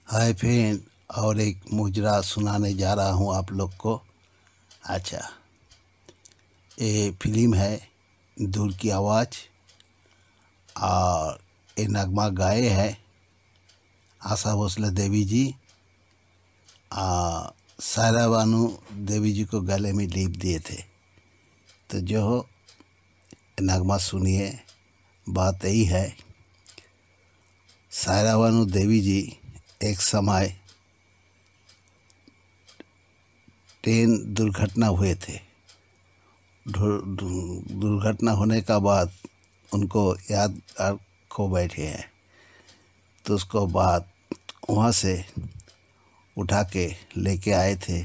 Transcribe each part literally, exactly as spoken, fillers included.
Hi friend, और एक मुजरा सुनाने जा रहा हूँ आप लोग को। अच्छा, ये फिल्म है दूर की आवाज़, और ये नगमा गाए है आशा भोसले देवी जी, आ सायरा बानू देवी जी को गले में लीप दिए थे। तो जो हो नगमा सुनिए। बात यही है, सायरा बानू देवी जी एक समय ट्रेन दुर्घटना हुए थे। दुर्घटना होने का बाद उनको याद खो बैठे हैं। तो उसको बाद वहाँ से उठा के लेके आए थे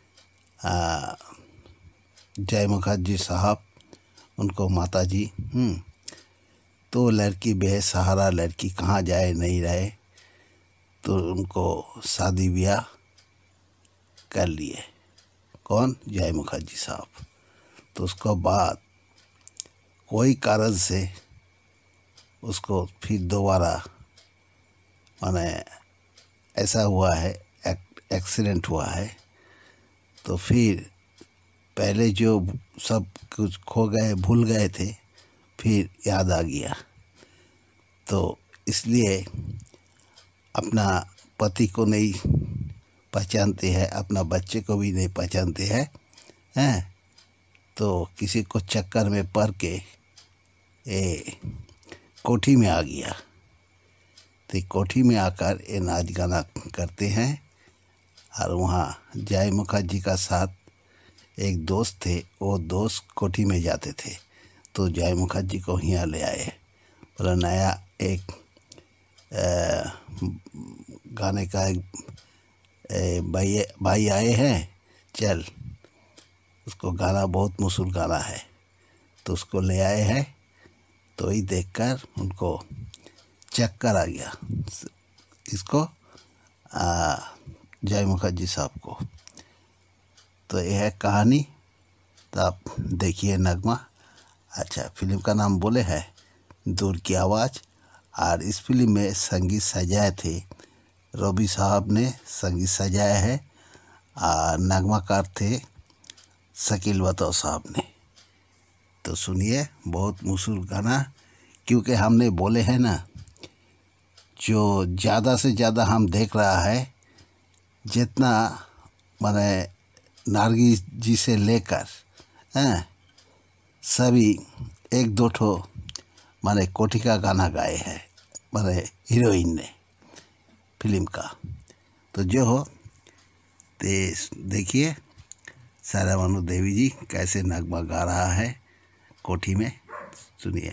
जय मुखर्जी साहब, उनको माता जी। हम्म तो लड़की बेसहारा लड़की कहाँ जाए नहीं रहे, तो उनको शादी ब्याह कर लिए। कौन? जय मुखर्जी साहब। तो उसको बाद कोई कारण से उसको फिर दोबारा माने ऐसा हुआ है, एक्सीडेंट हुआ है। तो फिर पहले जो सब कुछ खो गए, भूल गए थे, फिर याद आ गया। तो इसलिए अपना पति को नहीं पहचानते हैं, अपना बच्चे को भी नहीं पहचानते हैं हैं तो किसी को चक्कर में पड़ के ये कोठी में आ गया। तो कोठी में आकर ये नाच गाना करते हैं। और वहाँ जय मुखर्जी का साथ एक दोस्त थे, वो दोस्त कोठी में जाते थे। तो जय मुखर्जी को यहाँ ले आए, बोला नया एक आ, गाने का एक भाई भाई आए हैं, चल उसको गाना बहुत मशहूर गाना है, तो उसको ले आए हैं। तो ही देखकर उनको चक्कर आ गया, इसको आ, जय मुखर्जी साहब को। तो यह है कहानी। तो आप देखिए नगमा। अच्छा, फिल्म का नाम बोले है दूर की आवाज़, और इस फिल्म में संगीत सजाए थे रवि साहब ने संगीत सजाया है, और नगमाकार थे शकील बतौर साहब ने। तो सुनिए, बहुत मशहूर गाना। क्योंकि हमने बोले हैं ना, जो ज़्यादा से ज़्यादा हम देख रहा है, जितना माने नारगिस जी से लेकर हैं सभी एक दो ठो माने कोठी का गाना गाए हैं माने हीरोइन ने फिल्म का। तो जो हो ते देखिए सायरा बानू देवी जी कैसे नगमा गा रहा है कोठी में, सुनिए।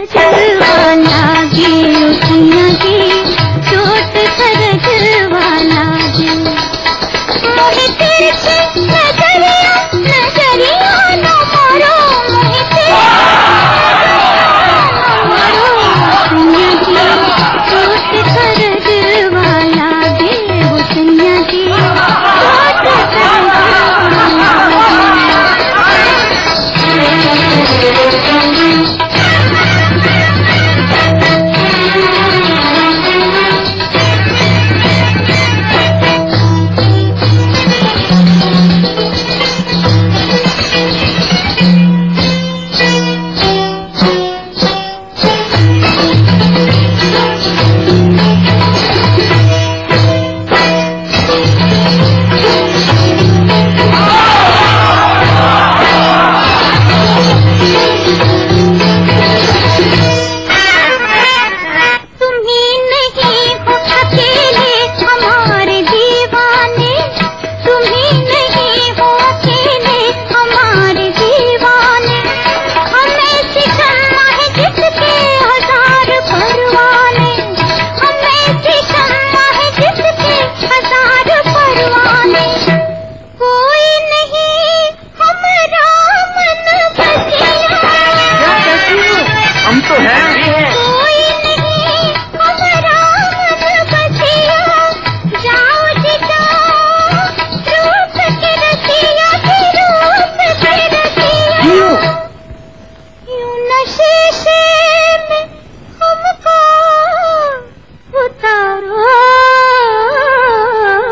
जलवा लागे उठिया की चोट कर जलवा लागे मोहे तेरे से नजरिया नजरिया न मारो मोहे तेरे न मारो उठिया की चोट कर जलवा लागे उठिया की चोट कर जलवा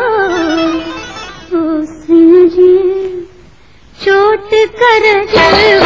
चोट कर